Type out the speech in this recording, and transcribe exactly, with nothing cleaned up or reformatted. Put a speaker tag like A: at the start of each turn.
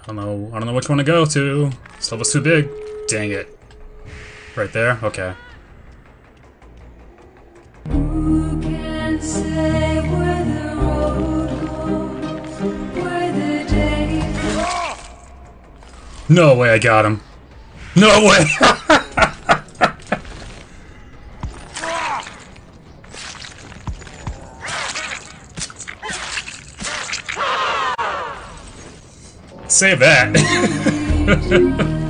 A: I don't know. I don't know which one to go to. This level's too big. Dang it. Right there? Okay.
B: Who can say where the road goes, where the day...
A: No way I got him. No way! Save that.